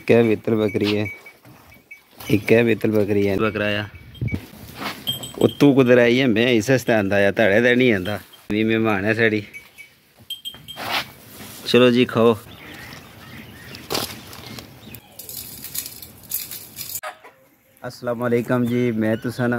एक है बेतल बकरी है, एक है बेतल बकरी है बकराया उत्तू कुदर आई है। मैं इस आंदा या धड़े तो नहीं आता भी मेहमान है साड़ी। चलो जी खाओ। अस्सलाम वालेकुम जी। मैं तुसन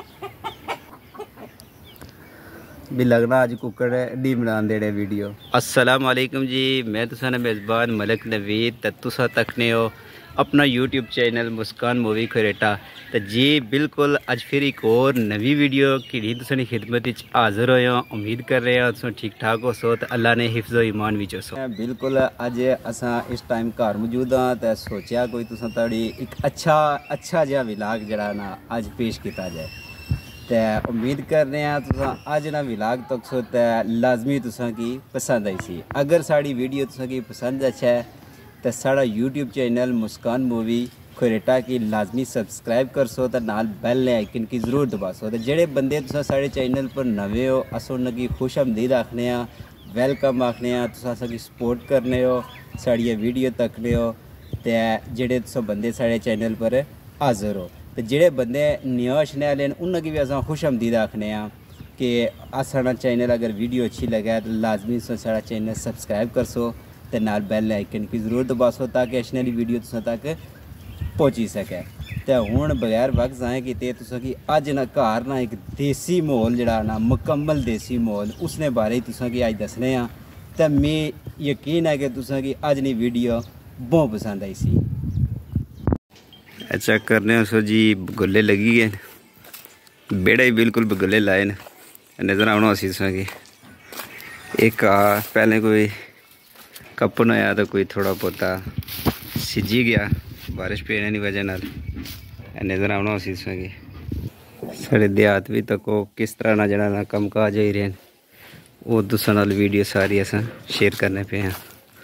भी लगना अज कुकड़ डी बना देने वीडियो। अस्सलाम वालेकुम जी। मैं तुसन मेज़बान मलिक नवीद ते तुसा तकने हो अपना यूट्यूब चैनल मुस्कान मूवी खरेटा। तो जी बिल्कुल अज फिर एक और नवी वीडियो की तुसानी खिदमत हाज़र होए। उम्मीद कर रहे हो तुम ठीक ठाक हो सो तो अल्लाह ने हिफ्ज़ो ईमान विच सो। बिल्कुल अज असा इस टाइम घर मौजूद हाँ तो सोचा कोई तुसा तोड़ी एक अच्छा जिहा विलाग जड़ा ना अज पेश किया जाए। तो उम्मीद कर रहे हैं तुसा अज ना विलाग तक सो तो लाजमी तुसा की पसंद आई सी। अगर साड़ी वीडियो तुसा की पसंद अच्छा है तो साड़ा यूट्यूब चैनल मुस्कान मूवी खरेटा की लाजमी सब्सक्राइब कर सो तो नाल बैल आइकन की जरूर दबा सो। तो जेड़े बंदे तुसा साढ़े चैनल पर नवे हो अस उनकी खुश आमदीद आखने वेलकम आखने तुसा असांकी सपोर्ट करने हो साड़िया वीडियो तकने हो। तो जेड़े तुसा बंदे साढ़े चैनल पर हाज़र हो तो जेड़े बंदे नया आने वाले उन्होंने भी अस खुश आमदीद आखने कि साड़ा चैनल अगर वीडियो अच्छी लगे तो लाजमी साड़ा चैनल सब्सक्राइब कर सो तो नाल बैल आइकन की जरूर दबा सो ताकि अच्छी वाली वीडियो तुसा तक पहुँची सके। तो हुण बगैर वक्त जाए कि तुसा की अज ना घर ना एक देसी माहौल जड़ा ना मुकम्मल देसी माहौल उसने बारे तुसा की अज दसने तो मैं यकीन है कि तुसा की अज नी वीडियो बहुत पसंद आई सी। अच्छा करने सो जी बगुले लगी गए बेड़ा ही बिल्कुल बगुले लाए न नज़र आना उसी तुसा की। एक पहले कोई कपन होया तो कोई थोड़ा बहुता सिजी गया बारिश पेने की वजह नाल नज़र आना उसी तुसा की। साढ़े देहात भी तको किस तरह ना जड़ा ना कम काज हो रहे वो तुसा नाल वीडियो सारी अस शेयर करने पे हैं।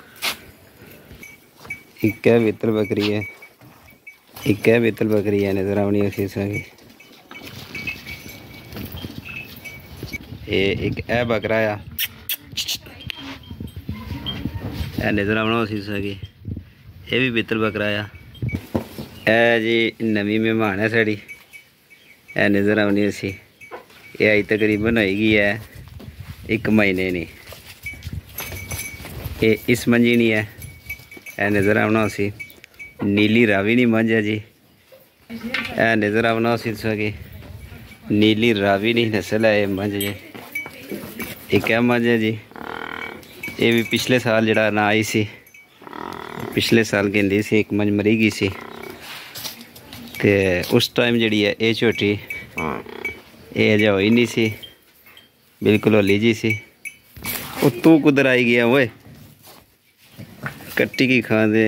एक है बेतल बकरी है, एक है बेतल बकरी है नज़र आनी उसी तुसा की। एक है बकराया नज़र आना उसी तुसा की। ये भी बेतल बकराया है जी नवी मेहमान है साड़ी नज़र आनी उसी। ये अज तकरीबन होगी है एक महीने नहीं ये इस मंजी नहीं है नज़र आना उसी। नीली रावी नहीं मंझ है जी नज़र आना उसी तुसा की। नीली रावी नहीं नस्ल है ये मंझ जी। एक है मंझ है जी ये भी पिछले साल जड़ा ना आई सी पिछले साल कहती सी एक मंझ मरी गई सी तो उस टाइम जी है ये झोटी ये अजा होई नहीं सी बिल्कुल होली जी सी। वो तू कुदर आई गया वो कट्टी की खाते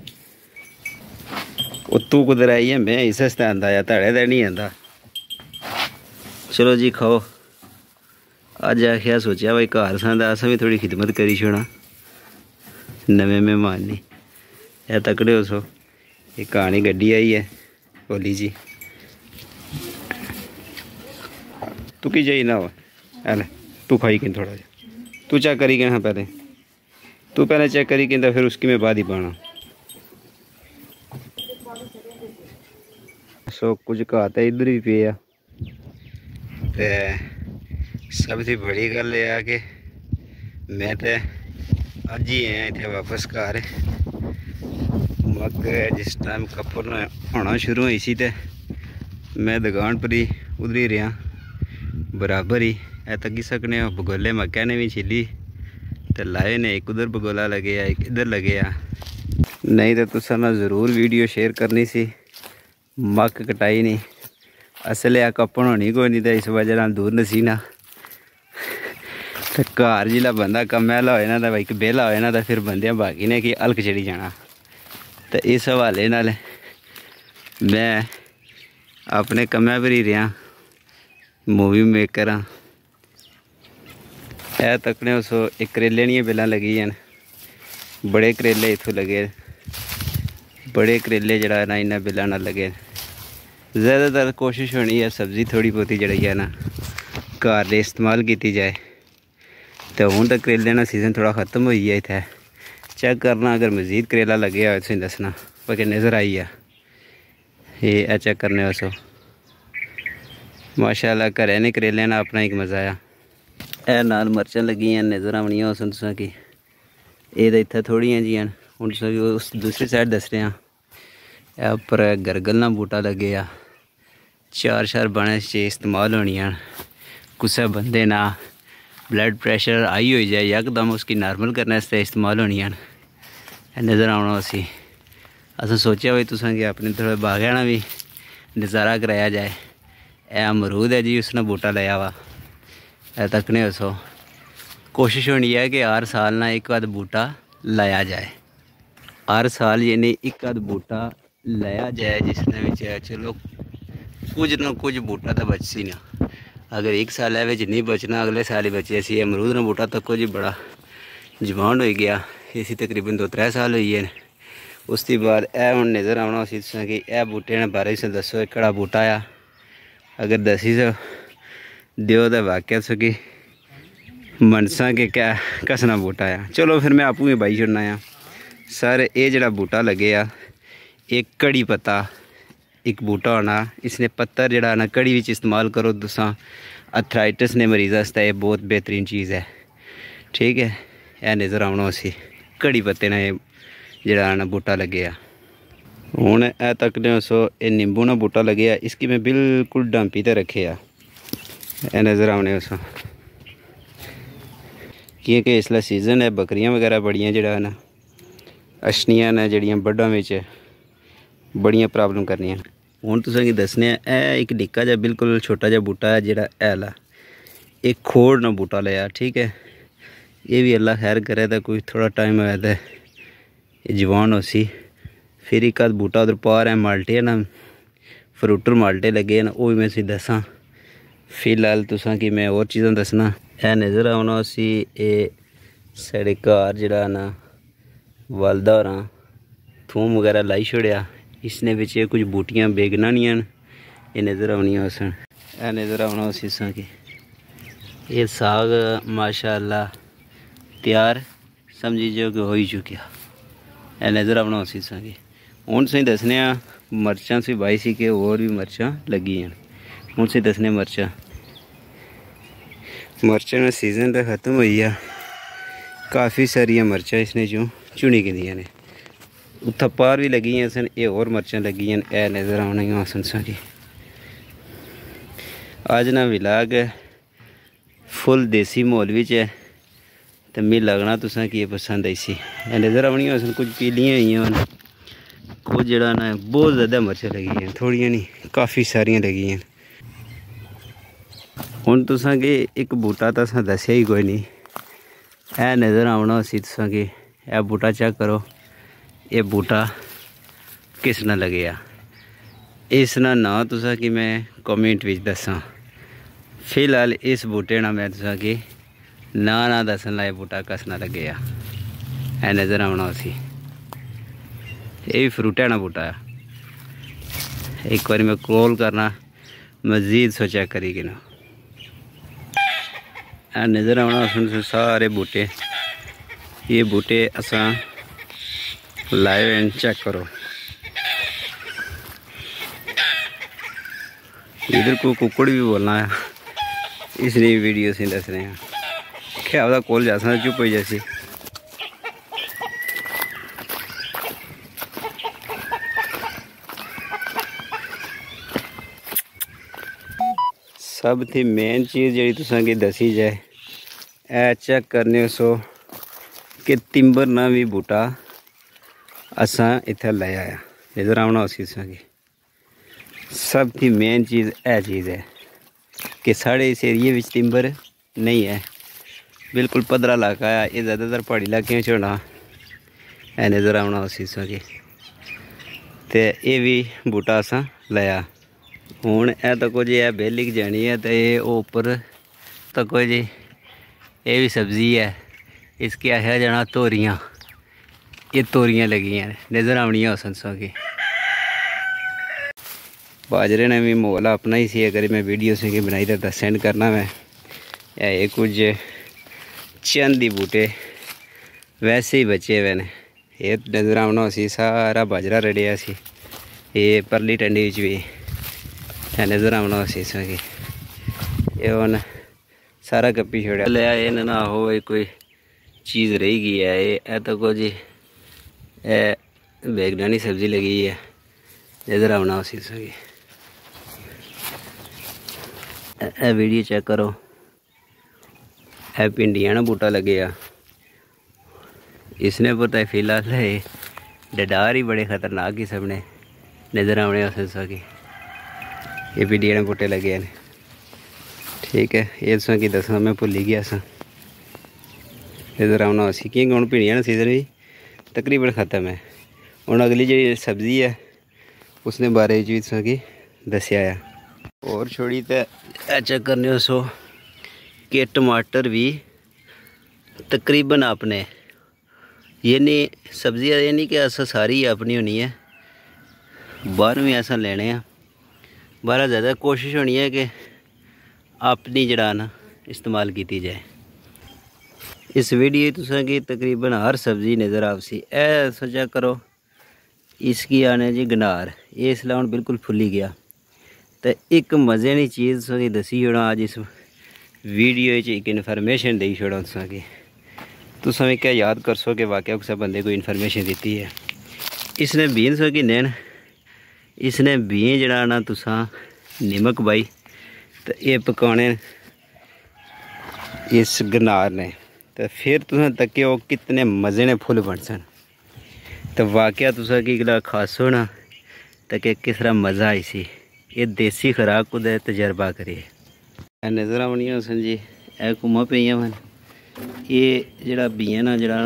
वो तू कुदर आई है। मैं इस आंदा या धड़े तो नहीं आता। चलो जी खाओ। अज आखिया सोचा भाई घर सा अस भी थोड़ी खिदमत करी छोड़ा नवे मेहमान ने या तकड़े हो सो। ये कहानी गड्डी आई है होली जी तू की जाई ना हो है तू खाई कि थोड़ा जा तू चेक करी गया हाँ पहले तू पहले चेक करी कि फिर उसकी मैं बाद ही पाना। सो कुछ घात इधर भी पे सब थी बड़ी गल है कि मैं तो अज ही आया इतने वापस घर मगर जिस टाइम कपन होना शुरू हुई सी तो मैं दुकान पर ही उधर ही रहा बराबर ही तकी सकने बगोले मक्या ने भी छिली तो लाए ने एक उधर बगोला लगे एक इधर लगे नहीं तो तुसा ना ज़रूर वीडियो शेयर करनी सी। मक्क कटाई नहीं असल आ कपन होनी कोई नहीं तो इस वजह ना दूर नसी ना तो घर जिला बंदा कम्मे आह्ला होए ना तो भाई बेह्ला होए ना तो फिर बंदे बाकी ने कि हल्क चढ़ी जाना। तो इस हवाले नाल मैं अपने कम्मे पर ही रहा मूवी मेकर हाँ। है तकने सो एक करेले दियां बेलां लगी हैं बड़े करेले इत्थों लगे बड़े करेले जड़ा ना इन्हां बेलां नाल लगे। ज़्यादातर कोशिश होनी है सब्ज़ी थोड़ी बहुती जड़ी है ना घर दे इस्तेमाल की जाए। तो हूँ तो करेले ना सीजन थोड़ा ख़त्म हो गया इत्थै चेक करना अगर मज़ीद करेला लगे हो तो दसना। पके नज़र आई है। ये चेक करने वासो माशाल्लाह घरें ने करेले ना अपना एक मज़ा आया। ए नाल मर्चां लगी नज़र आवनियां उस तुसां की ये तो इत्थे थोड़ियां जी हैं। हुण तुसां की उस दूसरी साइड दस रहे हैं। उपर गरगल ना बूटा लगे आ 4 बने च इस्तेमाल होनियां। कुछ बंदे ना ब्लड प्रेशर हाई हो जाए यकदम उसकी नॉर्मल करने इस्तेमाल होनियां नज़र आना। असें सोचा भाई तुसां कि अपने थोड़े बागै ना भी नज़ारा कराया जाए। यह अमरूद है जी उसने बूटा लिया वा तकने उसो कोशिश होनी है कि हर साल ना एक आध बूटा लाया जाए। हर साल यानी एक आध बूटा लाया जाए जिसने भी चलो कुछ ना कुछ बूटा तो बचसी ना। अगर एक साल नहीं बचना अगले साल ही बचे सी। अमरूद ना बूटा तक जी बड़ा जवान हो गया इसी तकरीबन 2-3 साल हुई है। उसके बाद यह हम नज़र आना उसी कि यह बूटे ने बारे से दसो कड़ा बूटा आ अगर दसी सो दियो तो वाकई सो कि मनसा के क्या कसना बूटा आ। चलो फिर मैं आपू ही बाई छुड़ना आ सर। ये जड़ा बूटा लगे आ एक कड़ी पत्ता एक बूटा होना इसने पत्तर जड़ा ना कड़ी विच इस्तेमाल करो तुसां अर्थराइटिस ने मरीज़ आस्ते ये बहुत बेहतरीन चीज़ है। ठीक है यह नज़र आना उसी कड़ी पत्ते ने जड़ा ना बूटा लगे आ। हुण ए तकने सो ये नींबू ना बूटा लगे आ इसकी मैं बिल्कुल डांपी ते रखे आ ए नज़र आने उसो क्योंकि इसला सीज़न है बकरियां वगैरह बड़ियां जड़ा ना अछनियां ने जड़ियां बड्डां विच बड़ियां प्रॉब्लम करनियां। हुण तुसें गी दस्सने एक निक्का जिहा बिल्कुल छोटा जिहा बूटा है जेह्ड़ा हैला एक खोड़ ना बूटा लिया। ठीक है ये भी अल्लाह खैर करे तो कोई थोड़ा टाइम होया तो जवान हो सी। फिर एक आध बूटा उधर पार है माल्टे ना फ्रूटर माल्टे लगे न वो भी मैं दसा। फिलहाल तुसां कि मैं और चीज़ां दसना है नज़र आना उसी ये साढ़े घर जड़ा ना वालदा होरां थूम वगैरह लाई छोड़िया इसने बिच कुछ बूटियां बेगनानियां ये नज़र आवनियां उसन ए नज़र आना उसी कि ये साग माशाअल्लाह तैयार समझी जो कि हो ही चुकिया ए नज़र आना उसी कि हूँ तुसें दसने मर्चां से बाई सी कि और भी मर्चां लगी हैं। हूँ तुसें दसने मर्चां का सीज़न तो ख़त्म हो गया। काफ़ी सारिया मर्चां इसने जो चुनी गई ने उत्था पार भी लगी हैं सन ये और मर्चां लगी हैं ए नज़र आना सन की। अज ना विलाग फुल देसी माहौल विच है तो मिगी लगना तुसें कि पसंद आई सी। नज़र आवनियां सन कुछ पीलियां हुई कुछ जड़ा ना बहुत ज़्यादा मर्चां लगी हैं थोड़ियां नहीं काफ़ी सारियां लगी हैं। हुण तुसां कि एक बूटा तो असां दस्सिया ही कोई नहीं ए नज़र आना उसी तुसां कि यह बूटा चेक करो ये बूटा किस ना लगे आ इसना ना तुसां कि मैं कमेंट विच दस्सां। फिलहाल इस बूटे ना मैं तुसां कि ना दसन ला बूटा कस ना लगे आ ए नज़र आना उसी ये भी फ्रूटा ना बूटा एक बार मैं कॉल करना मज़ीद सो चेक करी कि ना नज़र आना सुन सारे बूटे ये बूटे असा लाए एंड चेक करो। इधर को कुकड़ भी बोलना है इसलिए वीडियो से दस रहे हैं क्या होता कॉल जैसा चुप हो जैसी। सब थी मेन चीज़ जी तुसां की दसी जाए ए चेक करने सो कि तिंबर ना भी बूटा असा इत्थे ले आया इधर आना उसी की। सब थी मेन चीज़ ए चीज़ है कि साढ़े इस एरिए में तिंबर नहीं है बिल्कुल पदरा इलाका है ये ज़्यादातर पहाड़ी इलाके च होना ए नज़र आना उसी की। तो ये भी बूटा असा लाया। हूँ ए तको जी है बेलिक जानी है तो ये उपर तको जी ये भी सब्ज़ी है इसके आखिया जाना तोरियाँ ये तोरियाँ लगी हैं नज़र आवनियां संसों की। बाजरे ने भी मोला अपना ही सी अगर मैं वीडियो से कि बनाई तो सेंड करना मैं ये कुछ चंद ही बूटे वैसे ही बचे हुए ने ये नज़र आना सी सारा बाजरा रड़िया सी ये परली टंडी भी नज़र आना सी इसमें ये हुन सारा कप्पी छोड़ा लिया ये ना हो कोई चीज़ रही गई है ये तो कुछ बैगनानी सब्जी लगी है नज़र आना सी इसमें वीडियो चेक करो है भिंडियां ना बूटा लगे आ इसने पता है फिलहाल है डडार ही बड़े ख़तरनाक ही सबने नज़र आने की ये भिंडियां बूटे लगे हैं ठीक है ये तुम कि दसा मैं भुल ही गया सा नज़र आना सी क्योंकि हूँ भिंडियां सीजन भी तकरीबन ख़त्म है हूँ अगली जी सब्ज़ी है उसने बारे भी तुम कि दसिया है और छोड़ी तो चेक करने सो कि टमाटर भी तकरीबन आपने ये नहीं सब्जियां ये नहीं कि ऐसा सारी अपनी होनी है बाहर भी ऐसा लेने हैं बाहर ज़्यादा कोशिश होनी है कि अपनी जड़ा ना इस्तेमाल की जाए। इस वीडियो तुसें कि तकरीबन हर सब्ज़ी नज़र आवसी ए सोचा करो इसकी आने जी गनार ये इसलिए हूँ बिल्कुल फुली गया तो एक मज़े की चीज़ तुसें दसी छोड़ा अज इस वीडियो एक इन्फॉर्मेशन दी छोड़ा तुस हमें क्या याद कर सो कि वाकई कुछ बंदे को इन्फॉर्मेशन दी है इसने बीन सो कि नैन इसने बीन जड़ा ना तुसा नमक पाई तो ये पकाने इस गनार ने तो फिर तुसें तक्यो कितने मज़े ने फुल बन सन तो वाकया तुसा की गला खासो ना तो कि किस तरह मज़ा आई सी ये देसी खुराक को तजर्बा करिए नज़र आनी सन जी ए घुमा पे मन ये जड़ा बीएं ना जड़ा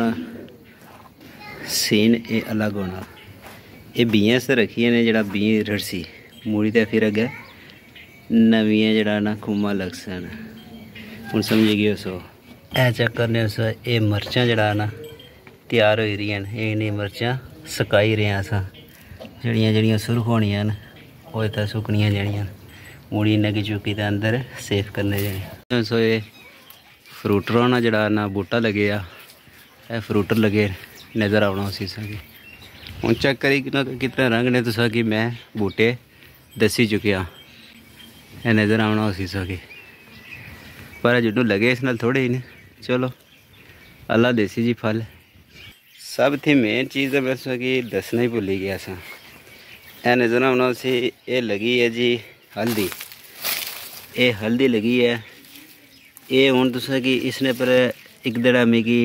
सीन ये अलग होना ये बीएं से रखिए ने जड़ा बी रड़सी मूड़ी तो फिर अगे नवियाँ जड़ा ना घुमा लग सन हूँ समझ गए सो ए चेक करने सो ये मर्चां जड़ा ना तैयार हो रही हैं ये नहीं मर्चां सकाई रहे अस जड़ियाँ जड़ियाँ सुरख होनियां न वो इतना सुकनियाँ जानियां मूड़ी इन्हें की चुकी तो अंदर सेफ करने जाने सो ये फ्रूटर ना जड़ा ना बूटा लगे आ फ्रूटर लगे नज़र आना उसी की हूँ चेक करी कितने रंग ने तुसा कि मैं बूटे दसी चुकिया है नज़र आना उसी की पर जिन्हों लगे इस नाल थोड़े ही ने चलो अल्लाह देसी जी फल सब थी मेन चीज़ है मैं कि दसना ही भुल ही गया सा ए नज़र आना उसी ये लगी है जी हल्दी ये हल्दी लगी है ये हूँ तुसा कि इसने पर एक दड़ा मिगी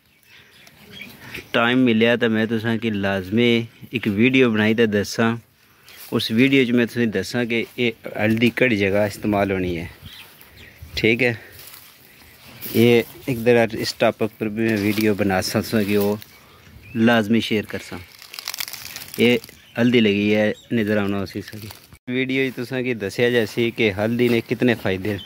टाइम मिलिया तो मैं तुसा कि लाजमी एक वीडियो बनाई तो दसा उस वीडियो में तुसें दसा कि ये हल्दी कड़ी जगह इस्तेमाल होनी है ठीक है। ये एक दड़ा इस टॉपिक पर भी मैं वीडियो बना सकता कि वो लाजमी शेयर कर सा ये हल्दी लगी है नज़र आना उसी सकी वीडियो तुसा कि दसिया जैसी कि हल्दी ने कितने फ़ायदे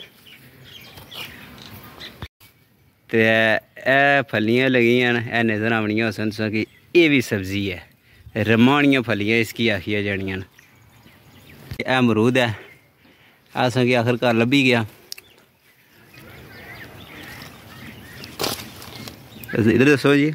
तो ए फलियाँ लगी हैं नज़र आवनियां सन कि ये भी सब्ज़ी है रमानियाँ फलियाँ इसकी आखिया जानियां ए अमरूद है असा कि आखिरकार लभी गया इधर दसो जी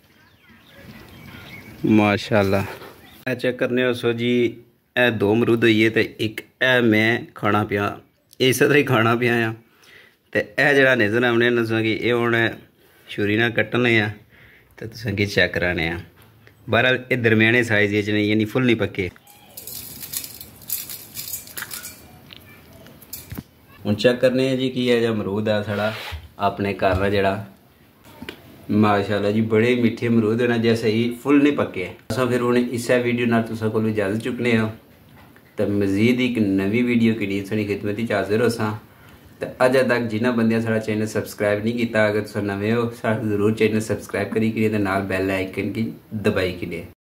माशाल्लाह चेक करने हो सो जी ए दो अमरूद होइए तो एक ए मैं खाना पिया इस तरह ही खाना पिया तो यह जरा नज़र आने तुसें कि ये हूँ छुरी ना कट्टने तो तुसें कि चेक कराने बहरहाल ये दरम्याने साइज़ च नहीं यानी फुल नहीं पक्के हूँ चेक करने जी कि यह जो अमरूद है साड़ा अपने घर जड़ा माशाल्लाह जी बड़े मीठे अमरूद होना जैसे ही फुल नहीं पक्के अस फिर हूँ इस वीडियो ना तुसां कोलों इजाज़त चुकने तो मजीद एक नवी वीडियो की डी थोड़ी खिदमत हाजिर हो सा तो अज तक जिन्होंने बंदे साड़ा चैनल सबसक्राइब नहीं किया अगर तुम नवे हो जरूर चैनल सबसक्राइब करी नाल बैल आइकन की दबाई के लिए।